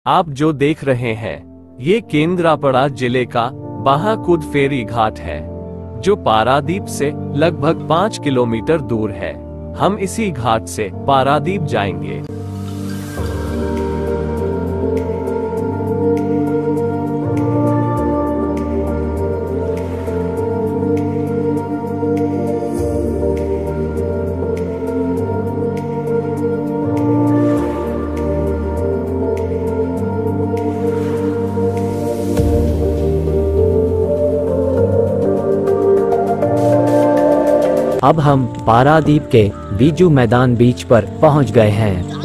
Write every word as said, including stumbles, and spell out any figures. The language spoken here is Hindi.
आप जो देख रहे हैं ये केंद्रापड़ा जिले का बाहाकुद फेरी घाट है, जो पारादीप से लगभग पाँच किलोमीटर दूर है। हम इसी घाट से पारादीप जाएंगे। अब हम पारादीप के बीजू मैदान बीच पर पहुंच गए हैं।